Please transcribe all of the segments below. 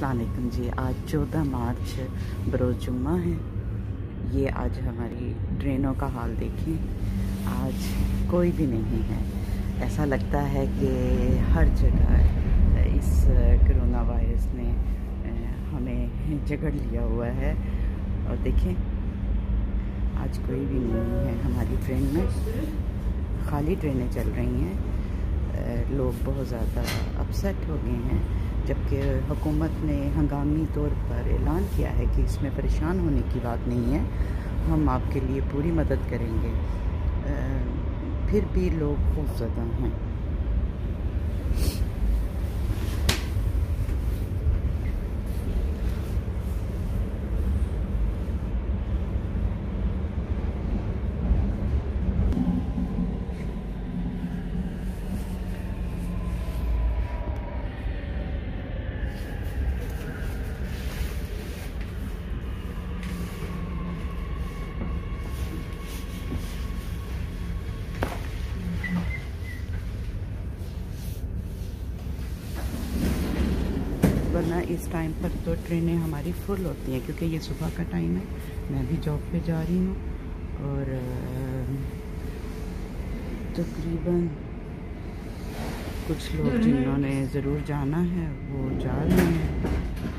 अस्सलाम वालेकुम जी। आज 14 मार्च बरोज़ जुम्मा है। ये आज हमारी ट्रेनों का हाल देखें, आज कोई भी नहीं है। ऐसा लगता है कि हर जगह इस कोरोना वायरस ने हमें जकड़ लिया हुआ है। और देखें आज कोई भी नहीं है हमारी ट्रेन में, खाली ट्रेनें चल रही हैं। लोग बहुत ज़्यादा अपसेट हो गए हैं, जबकि हुकूमत ने हंगामी तौर पर ऐलान किया है कि इसमें परेशान होने की बात नहीं है, हम आपके लिए पूरी मदद करेंगे। फिर भी लोग खौफज़दा हैं। वरना इस टाइम पर तो ट्रेनें हमारी फुल होती हैं, क्योंकि ये सुबह का टाइम है। मैं भी जॉब पे जा रही हूँ और तकरीबन कुछ लोग जिन्होंने ज़रूर जाना है वो जा रहे हैं,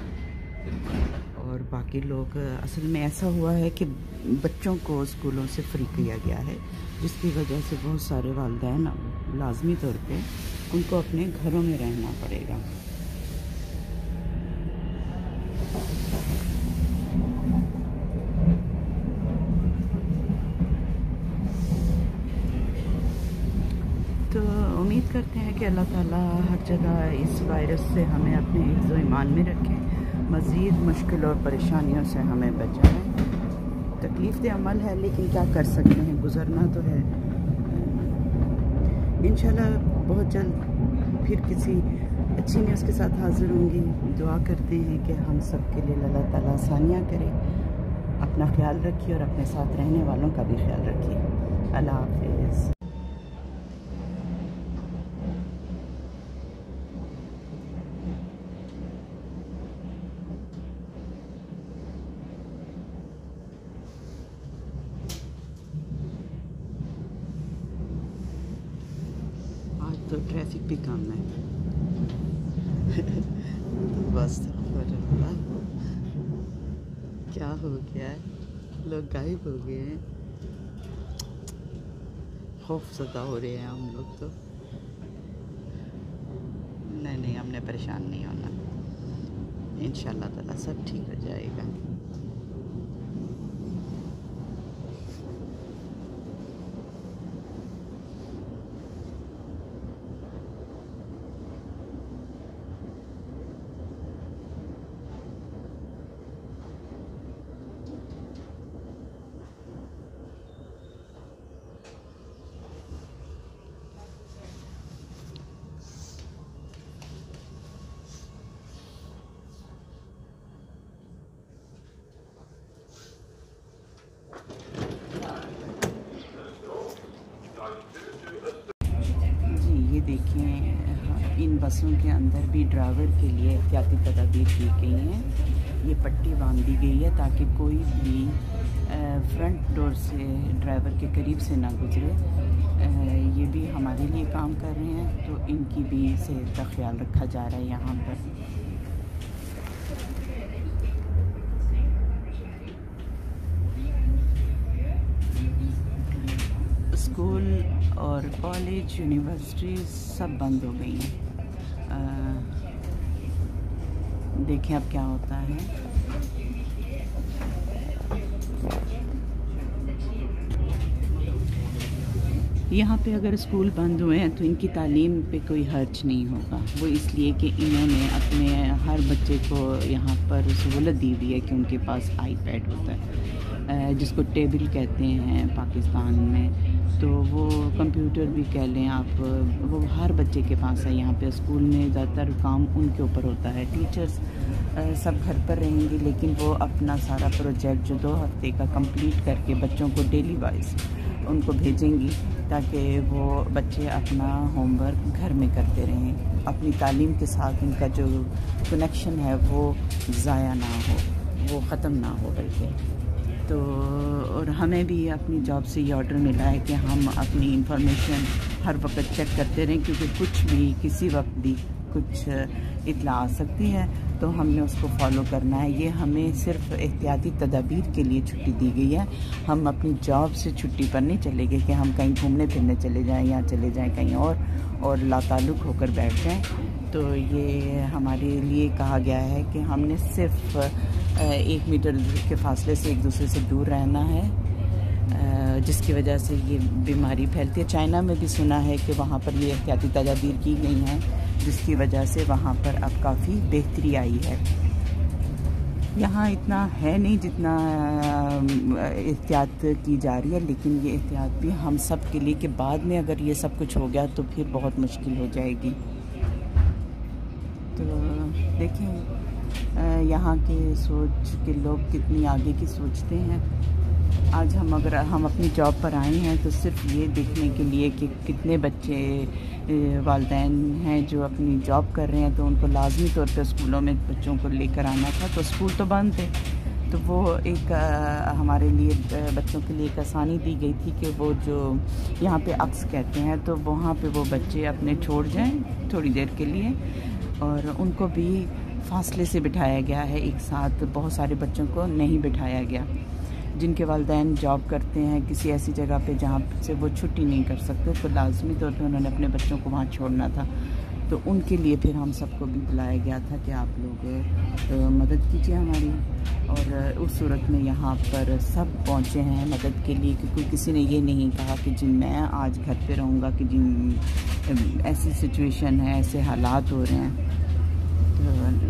और बाकी लोग असल में ऐसा हुआ है कि बच्चों को स्कूलों से फ्री किया गया है, जिसकी वजह से बहुत सारे वालिदैन लाजमी तौर पे उनको अपने घरों में रहना पड़ेगा। तो उम्मीद करते हैं कि अल्लाह ताला हर जगह इस वायरस से हमें अपने हिफ्ज़ ईमान में रखें, मज़ीद मुश्किल और परेशानियों से हमें बचाएं। तकलीफ़ दे अमल है, लेकिन क्या कर सकते हैं, गुज़रना तो है। इंशाल्लाह बहुत जल्द फिर किसी अच्छी न्यूज़ के साथ हाज़िर होंगी। दुआ करते हैं कि हम सब के लिए अल्लाह ताला आसानियाँ करे। अपना ख्याल रखिए और अपने साथ रहने वालों का भी ख्याल रखिए। अल्लाह हाफ़िज़। तो ट्रैफिक भी कम है। तो बस क्या हो गया है, लोग गायब हो गए हैं। खौफज़दा हो रहे हैं हम लोग तो। नहीं, हमने परेशान नहीं होना, इंशाल्लाह ताला सब ठीक हो जाएगा। देखिए इन बसों के अंदर भी ड्राइवर के लिए एहतियाती तदाबीर की गई हैं। ये पट्टी बांध दी गई है ताकि कोई भी फ्रंट डोर से ड्राइवर के करीब से ना गुजरे। ये भी हमारे लिए काम कर रहे हैं, तो इनकी भी सेहत का ख्याल रखा जा रहा है यहाँ पर। स्कूल और कॉलेज, यूनिवर्सिटी सब बंद हो गई हैं। देखें अब क्या होता है। यहाँ पे अगर स्कूल बंद हुए हैं तो इनकी तालीम पे कोई हर्ज नहीं होगा। वो इसलिए कि इन्होंने अपने हर बच्चे को यहाँ पर सहूलत दी हुई है कि उनके पास आईपैड होता है, जिसको टेबल कहते हैं पाकिस्तान में। तो वो कंप्यूटर भी कह लें आप, वो हर बच्चे के पास है। यहाँ पे स्कूल में ज़्यादातर काम उनके ऊपर होता है। टीचर्स सब घर पर रहेंगे, लेकिन वो अपना सारा प्रोजेक्ट जो 2 हफ्ते का कंप्लीट करके बच्चों को डेली वाइज उनको भेजेंगी, ताकि वो बच्चे अपना होमवर्क घर में करते रहें, अपनी तालीम के साथ उनका जो कनेक्शन है वो ज़ाया ना हो, वो ख़त्म ना हो बल्कि। तो और हमें भी अपनी जॉब से ये ऑर्डर मिला है कि हम अपनी इंफॉर्मेशन हर वक्त चेक करते रहें, क्योंकि कुछ भी किसी वक्त भी कुछ इत्तला आ सकती है, तो हमने उसको फॉलो करना है। ये हमें सिर्फ एहतियाती तदाबीर के लिए छुट्टी दी गई है। हम अपनी जॉब से छुट्टी पर नहीं चले गए कि हम कहीं घूमने फिरने चले जाएं या चले जाएं कहीं और लाताल्लुक़ होकर बैठ जाएं। तो ये हमारे लिए कहा गया है कि हमने सिर्फ 1 मीटर के फासले से एक दूसरे से दूर रहना है, जिसकी वजह से ये बीमारी फैलती है। चाइना में भी सुना है कि वहाँ पर ये एहतियाती तदाबीर की गई हैं, जिसकी वजह से वहाँ पर अब काफ़ी बेहतरी आई है। यहाँ इतना है नहीं जितना एहतियात की जा रही है, लेकिन ये एहतियात भी हम सब के लिए कि बाद में अगर ये सब कुछ हो गया तो फिर बहुत मुश्किल हो जाएगी। तो देखें यहाँ के सोच के लोग कितनी आगे की सोचते हैं। आज अगर हम अपनी जॉब पर आए हैं तो सिर्फ ये देखने के लिए कि कितने बच्चे वालिदैन हैं जो अपनी जॉब कर रहे हैं, तो उनको लाजमी तौर पर स्कूलों में बच्चों को लेकर आना था। तो स्कूल तो बंद थे, तो वो एक हमारे लिए बच्चों के लिए एक आसानी दी गई थी कि वो जो यहाँ पे अक्स कहते हैं, तो वहाँ पे वो बच्चे अपने छोड़ जाएं थोड़ी देर के लिए, और उनको भी फासले से बिठाया गया है। एक साथ बहुत सारे बच्चों को नहीं बिठाया गया। जिनके वालिदैन जॉब करते हैं किसी ऐसी जगह पे जहाँ से वो छुट्टी नहीं कर सकते, तो लाजमी तौर पे उन्होंने अपने बच्चों को वहाँ छोड़ना था। तो उनके लिए फिर हम सबको भी बुलाया गया था कि आप लोग मदद कीजिए हमारी। और उस सूरत में यहाँ पर सब पहुँचे हैं मदद के लिए, क्योंकि किसी ने ये नहीं कहा कि जी मैं आज घर पे रहूँगा, कि जी ऐसी सिचुएशन है, ऐसे हालात हो रहे हैं। तो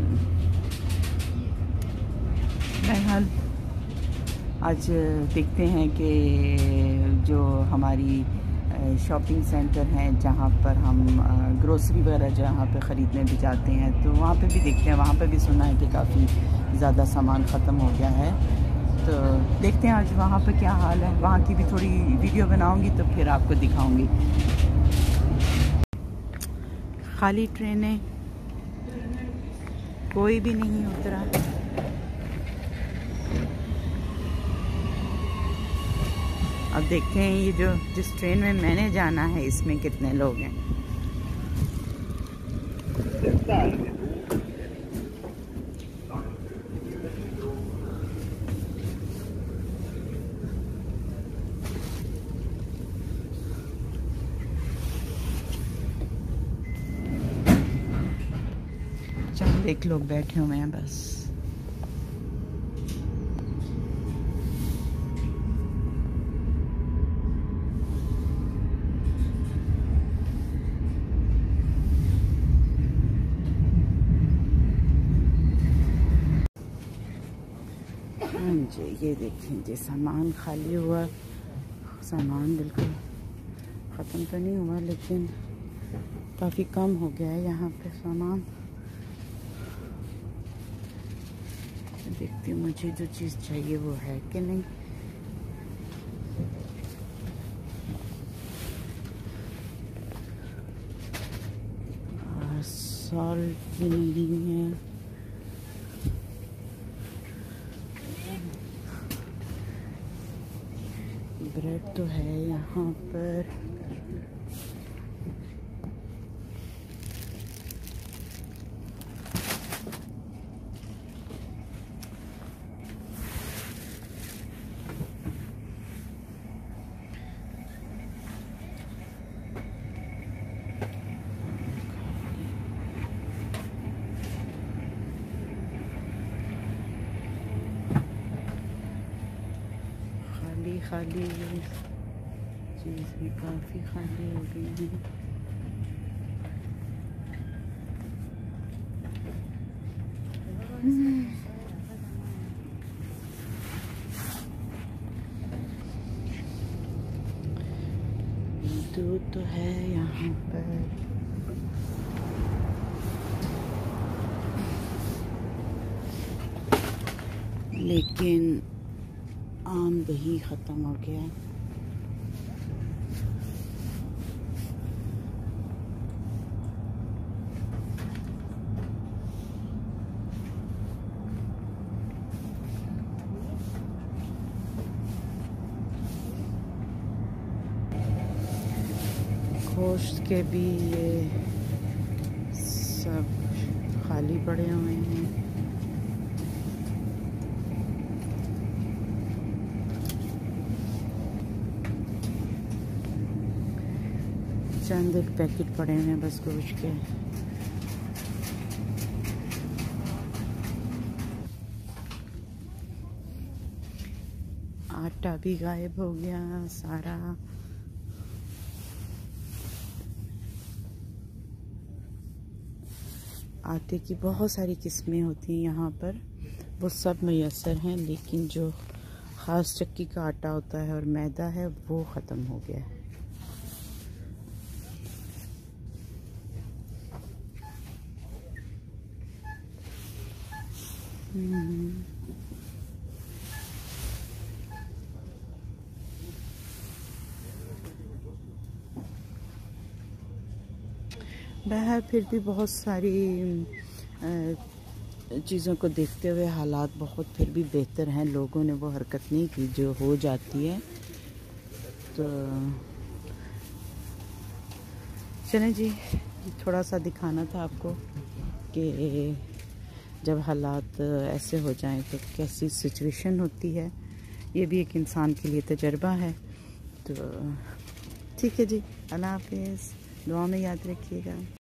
बहरहाल आज देखते हैं कि जो हमारी शॉपिंग सेंटर हैं जहाँ पर हम ग्रोसरी वगैरह जहाँ पे ख़रीदने भी जाते हैं, तो वहाँ पे भी देखते हैं। वहाँ पे भी सुना है कि काफ़ी ज़्यादा सामान ख़त्म हो गया है। तो देखते हैं आज वहाँ पे क्या हाल है। वहाँ की भी थोड़ी वीडियो बनाऊँगी तो फिर आपको दिखाऊँगी। खाली ट्रेनें, कोई भी नहीं उतरा। अब देखते हैं ये जो जिस ट्रेन में मैंने जाना है इसमें कितने लोग हैं। चंद एक लोग बैठे हुए हैं बस। हाँ जी, ये देखें जी सामान खाली हुआ। सामान बिल्कुल ख़त्म तो नहीं हुआ, लेकिन काफ़ी कम हो गया है यहाँ पे सामान। देखती हूँ मुझे जो चीज़ चाहिए वो है कि नहीं। सॉल्ट भी नहीं है। ब्रेड तो है यहाँ पर। खाली चीज़ भी काफ़ी खाली हो गई है। दूध तो है यहाँ पर, लेकिन आम दही ख़त्म हो गया। गोश्त के भी ये सब खाली पड़े हुए हैं। चंद एक पैकेट पड़े हुए हैं बस गोश्त के। आटा भी गायब हो गया सारा। आटे की बहुत सारी किस्में होती हैं यहाँ पर, वो सब मैसर हैं, लेकिन जो ख़ास चक्की का आटा होता है और मैदा है वो ख़त्म हो गया है। बहर फिर भी बहुत सारी चीज़ों को देखते हुए हालात बहुत फिर भी बेहतर हैं। लोगों ने वो हरकत नहीं की जो हो जाती है। तो चलें जी, थोड़ा सा दिखाना था आपको कि जब हालात ऐसे हो जाएं तो कैसी सिचुएशन होती है। ये भी एक इंसान के लिए तजर्बा है। तो ठीक है जी, अल्लाह हाफिज़, दुआ में याद रखिएगा।